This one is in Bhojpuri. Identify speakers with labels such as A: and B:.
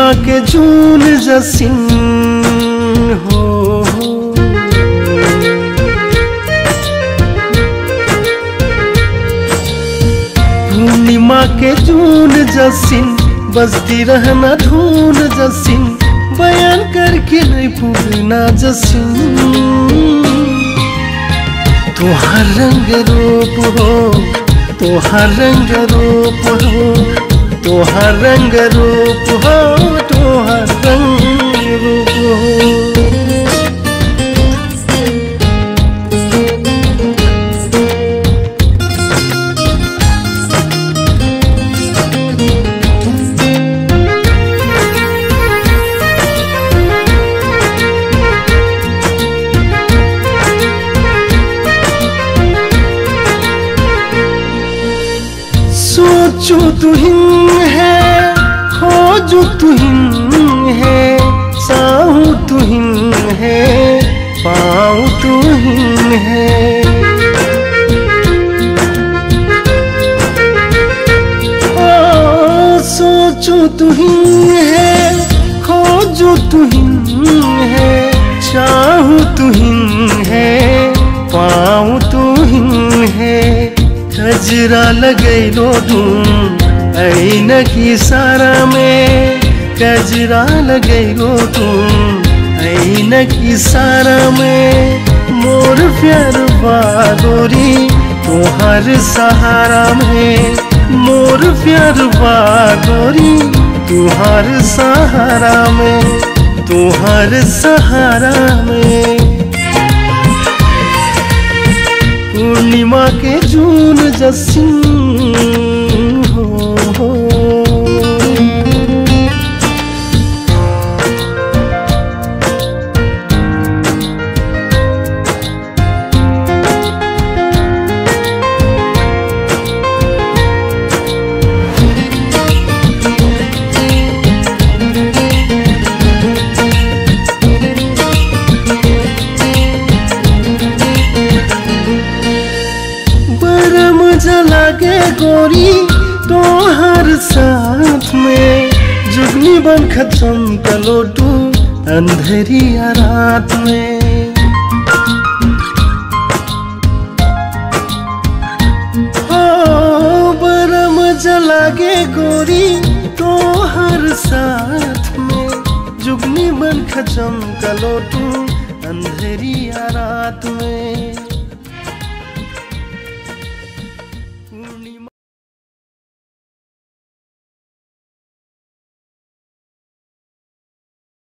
A: पूर्णिमा के जून जसिन हो, पूर्णिमा के जून जसिन बजती रहना धून जसिन, बयान करके नहीं पूर्णा जसिन। तोहार रंग रूप हो, तोहार रंग रूप हो, तोहार रंग रूप हो, तोहार रंग रूप हो। सोचो तुहिं है, खोजो तुहिं है, चाहूं तुहिं है, पाऊं तुहिं है। सोचो तुहिं है, खोजो तुहिं है, चाहूं तुहिं है, पाऊं तुहिं है। गजरा लगैलो तुम ऐनक इशारा में, गजरा लगैलो तुम ऐनक इशारा में। मोर प्यार बागोरी तोहर सहारा में, मोर प्यार बागोरी तोहर सहारा में, तोहर सहारा में। पूर्णिमा के जून जसिन हो, लगे गोरी तोहर साथ में, जुगनी बन खत्म कलोटू अंधेरिया रात में। ओ बड़ा मजा लगे गोरी तोहर साथ में, जुगनी बन खत्म कलोटू अंधेरिया रात में।